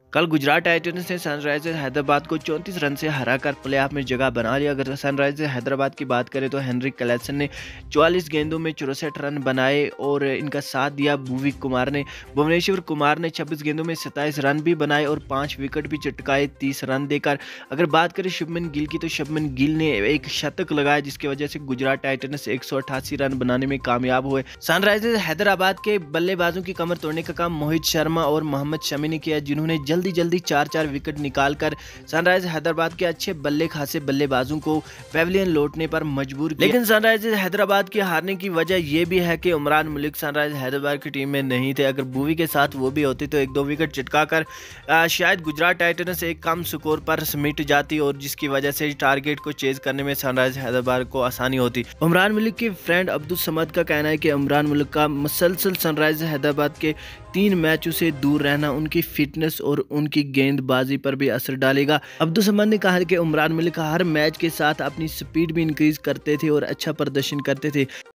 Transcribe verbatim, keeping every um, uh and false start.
कल गुजरात टाइटंस ने सनराइजर्स हैदराबाद को चौंतीस रन से हराकर प्लेऑफ में जगह बना लिया। अगर सनराइजर्स हैदराबाद की बात करें तो हेनरी क्लैसन ने चौवालीस गेंदों में चौसठ रन बनाए और इनका साथ दिया भुवी कुमार ने। भुवनेश्वर कुमार ने छब्बीस गेंदों में सत्ताईस रन भी बनाए और पांच विकेट भी चटकाए तीस रन देकर। अगर बात करें शुभमन गिल की तो शुभमन गिल ने एक शतक लगाया जिसकी वजह से गुजरात टाइटंस एक सौ अट्ठासी रन बनाने में कामयाब हुए। सनराइजर्स हैदराबाद के बल्लेबाजों की कमर तोड़ने का काम मोहित शर्मा और मोहम्मद शमी ने किया, जिन्होंने जल्दी जल्दी चार चार विकेट निकालकर सनराइजर्स हैदराबाद के अच्छे बल्ले खासे बल्लेबाजों को पेविलियन लौटने पर मजबूर किया। लेकिन सनराइजर्स हैदराबाद के हारने की वजह यह भी है कि उमरान मलिक सनराइजर्स हैदराबाद की टीम में नहीं थे। अगर भुवी के साथ वो भी होते तो एक दो विकेट चिटकाकर शायद गुजरात टाइटंस एक कम स्कोर पर समेट जाती और जिसकी वजह से टारगेट को चेज करने में सनराइजर्स हैदराबाद को आसानी होती। उमरान मलिक के फ्रेंड अब्दुल समद का कहना है कि उमरान मलिक का मुसलसल सनराइजर्स हैदराबाद के तीन मैचों से दूर रहना उनकी फिटनेस और उनकी गेंदबाजी पर भी असर डालेगा। अब्दुल समद ने कहा कि उमरान मलिक हर मैच के साथ अपनी स्पीड भी इंक्रीज करते थे और अच्छा प्रदर्शन करते थे।